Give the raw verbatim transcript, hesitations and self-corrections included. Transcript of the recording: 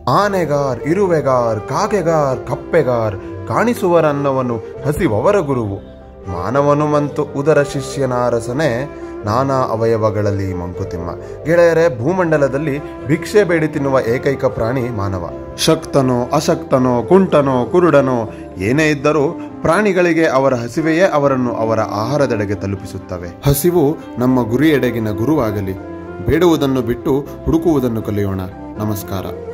ಆನೆಗಾರ್, ಇರುವೆಗಾರ್, ಕಾಗೆಗಾರ್, ಕಪ್ಪೆಗಾರ್ ಕಾಣಿಸುವರನ್ನವನು ಹಸಿವವರ ಗುರುವು. ಮಾನವನು ಮಂತು ಉದರ ಶಿಷ್ಯನಾರಸನೆ ನಾನಾ ಅವಯವಗಳಲ್ಲಿ ಮಂಕುತಿಮ್ಮ. ಗೆಳೆಯರೆ, ಭೂಮಂಡಲದಲ್ಲಿ ಭಿಕ್ಷೆ ಬೇಡಿ ತಿನ್ನುವ ಏಕೈಕ ಪ್ರಾಣಿ ಮಾನವ. ಶಕ್ತನೋ ಅಶಕ್ತನೋ ಕುಂಟನೋ ಕುರುಡನೋ ಏನೇ ಇದ್ದರೂ ಪ್ರಾಣಿಗಳಿಗೆ ಅವರ ಹಸಿವೆಯೇ ಅವರನ್ನು ಅವರ ಆಹಾರದೆಡೆಗೆ ತಲುಪಿಸುತ್ತವೆ. ಹಸಿವು ನಮ್ಮ ಗುರಿಯೆಡೆಗಿನ ಗುರುವಾಗಲಿ. ಬೇಡುವುದನ್ನು ಬಿಟ್ಟು ಹುಡುಕುವುದನ್ನು ಕಲಿಯೋಣ. ನಮಸ್ಕಾರ.